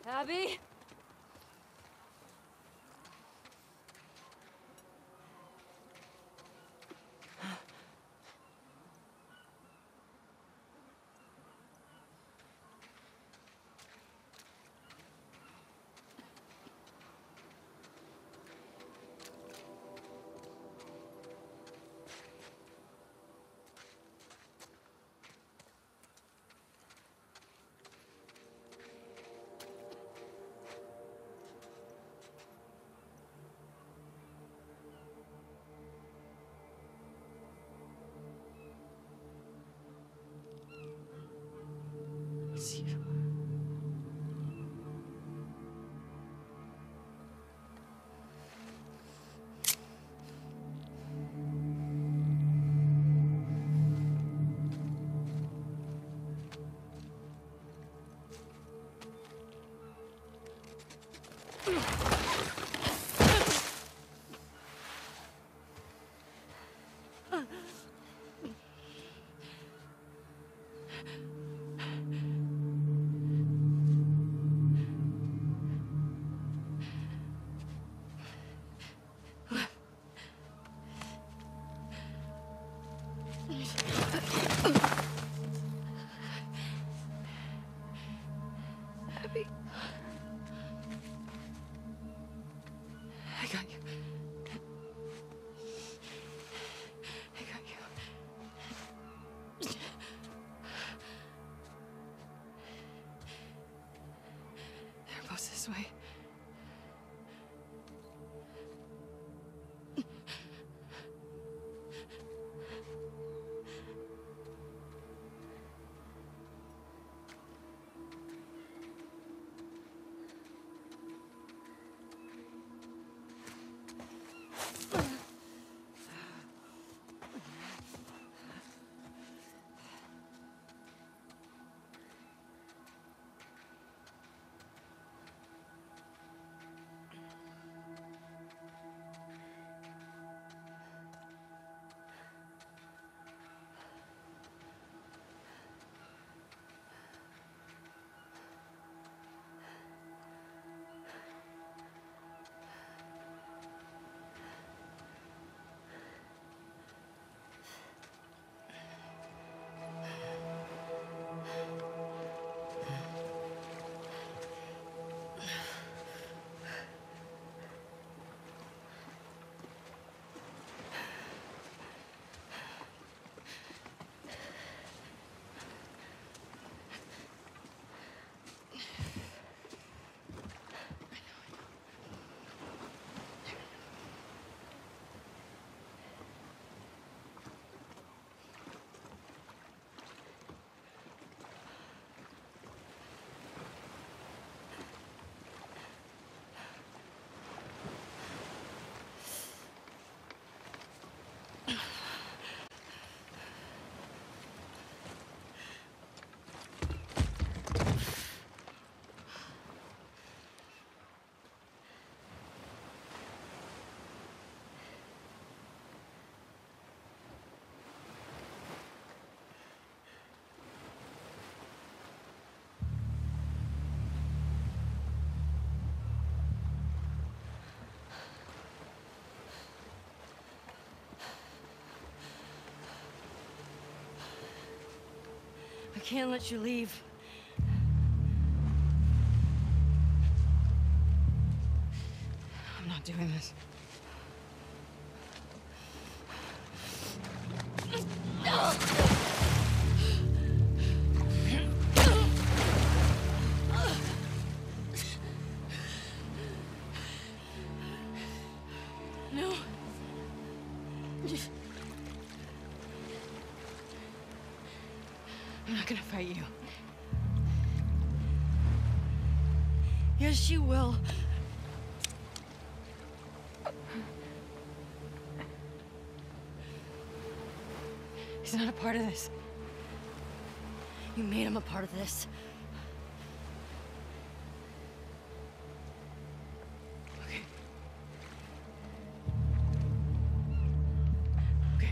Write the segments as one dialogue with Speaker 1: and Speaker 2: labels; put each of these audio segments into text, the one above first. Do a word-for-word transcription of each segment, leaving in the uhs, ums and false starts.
Speaker 1: Abby? It's you. Abby. I got you. I got you. They're both this way. I can't let you leave. I'm not doing this. No. I'm not gonna fight you. Yes, you will. He's not a part of this. You made him a part of this. Okay. Okay.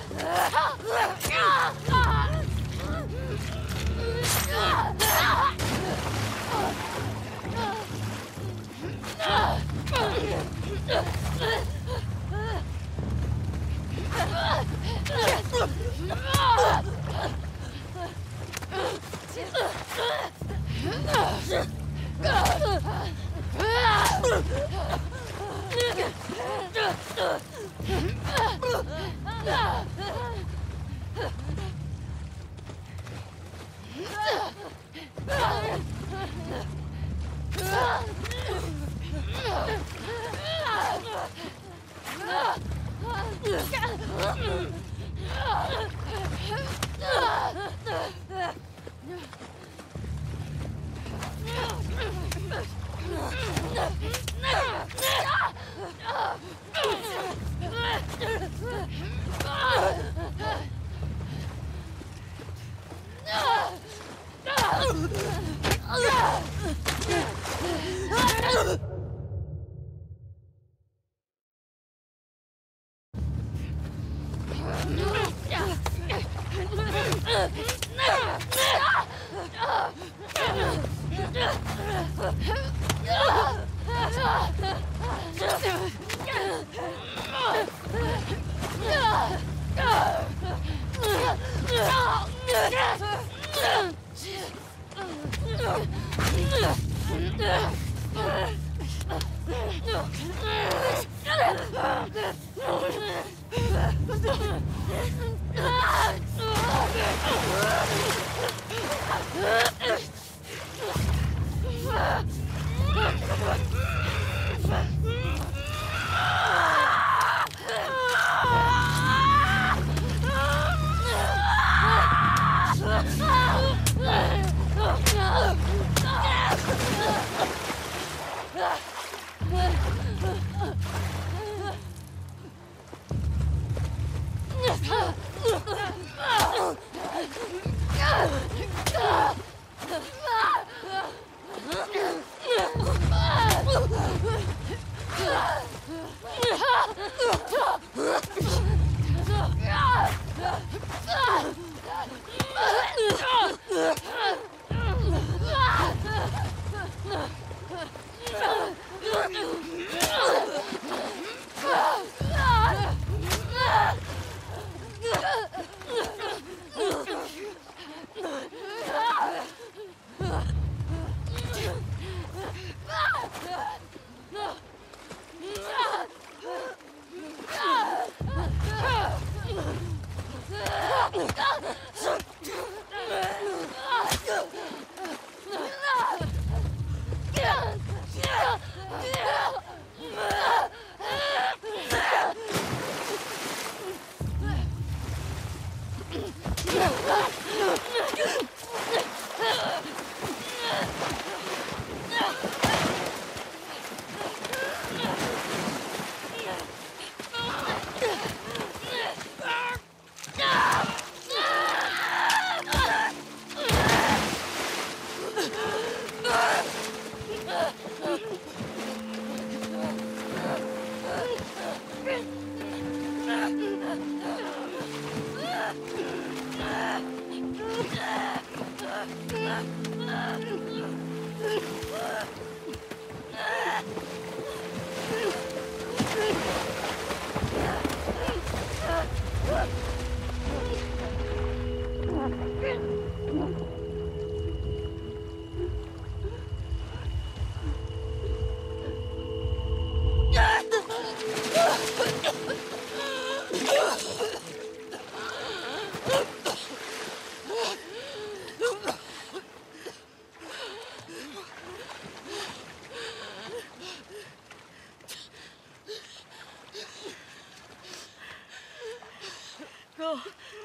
Speaker 2: Go.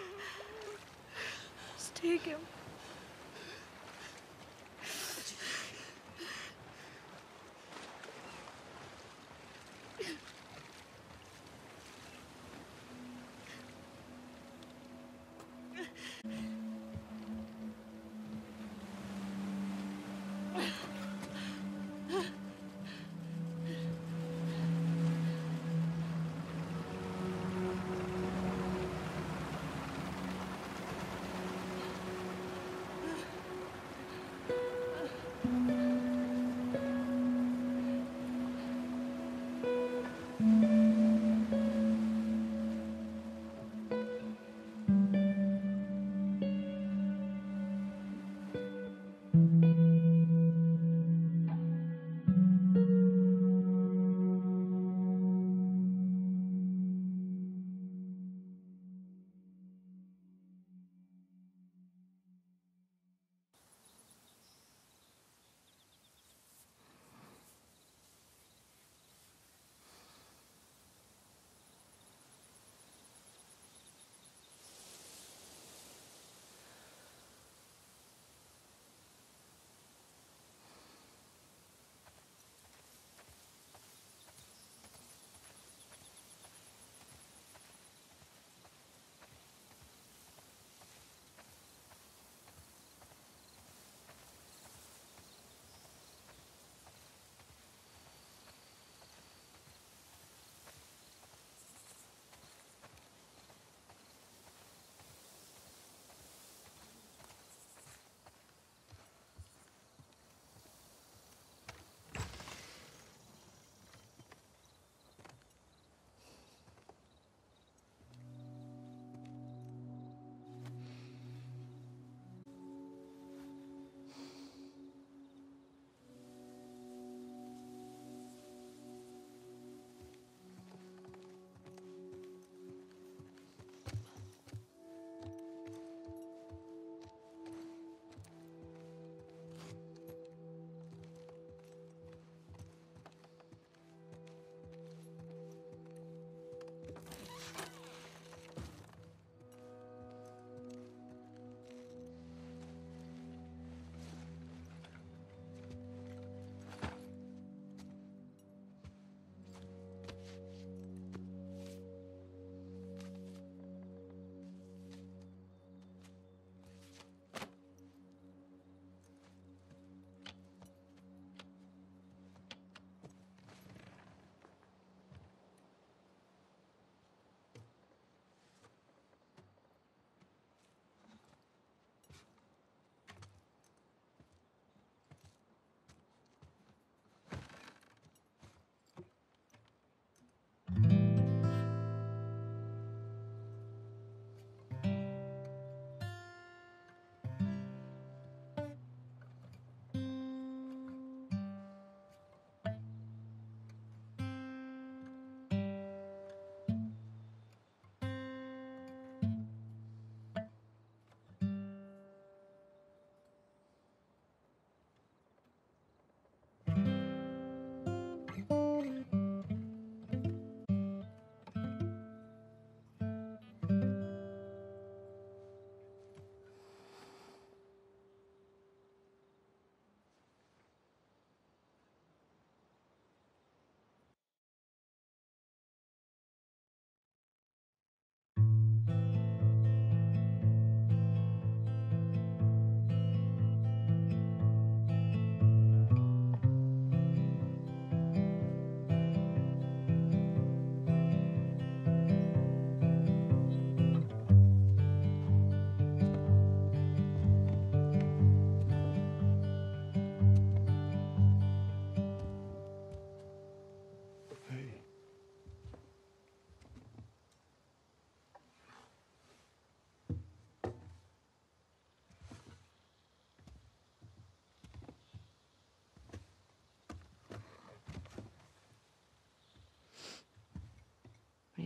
Speaker 2: Just take him.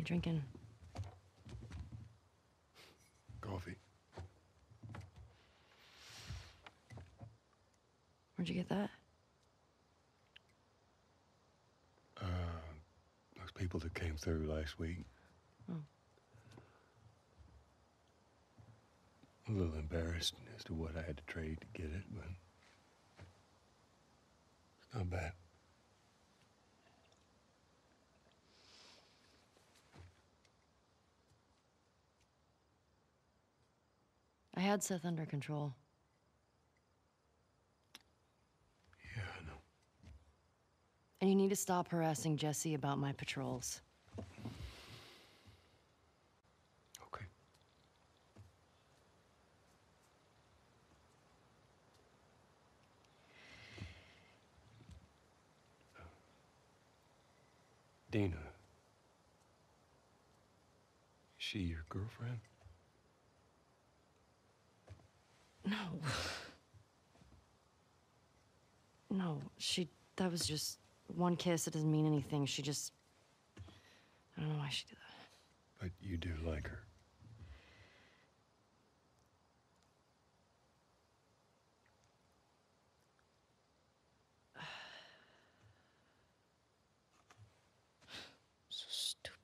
Speaker 1: you drinking?
Speaker 3: Coffee.
Speaker 1: Where'd you get that?
Speaker 3: Uh, those people that came through last week.
Speaker 1: Oh.
Speaker 3: A little embarrassed as to what I had to trade to get it, but it's not bad.
Speaker 1: I had Seth under control.
Speaker 3: Yeah, I know.
Speaker 1: And you need to stop harassing Jesse about my patrols.
Speaker 3: Okay. Dina. Is she your girlfriend?
Speaker 1: No. No, she... That was just one kiss. It doesn't mean anything. She just... I don't know why she did that.
Speaker 3: But you do like her.
Speaker 1: So stupid.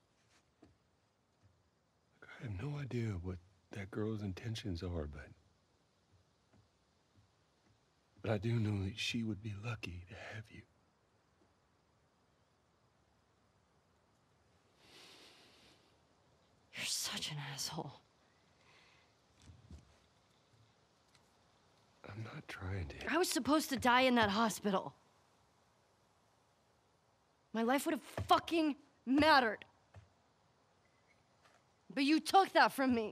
Speaker 3: Look, I have no idea what that girl's intentions are, but... But I do know that she would be lucky to have you.
Speaker 1: You're such an asshole.
Speaker 3: I'm not trying to...
Speaker 1: I was supposed to die in that hospital. My life would have fucking mattered. But you took that from me.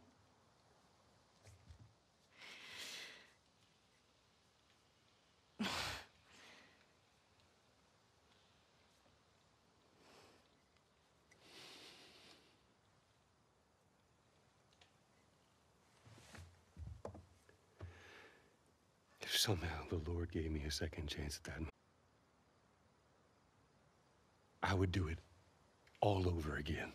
Speaker 3: If somehow the Lord gave me a second chance at that, I would do it all over again.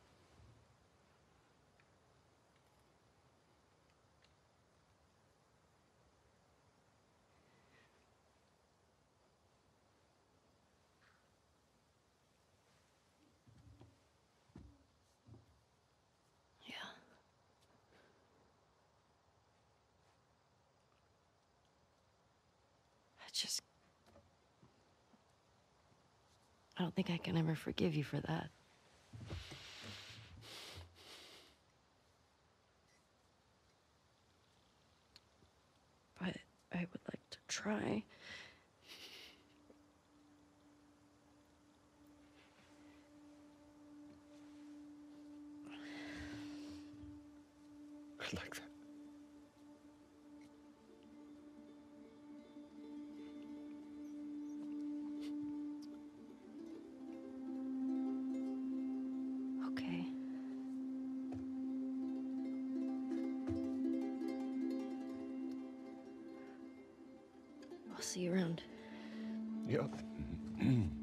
Speaker 1: Yeah. I just... I don't think I can ever forgive you for that. But I would like to try.
Speaker 3: I'd like that.
Speaker 1: Okay. I'll see you around.
Speaker 3: Yep.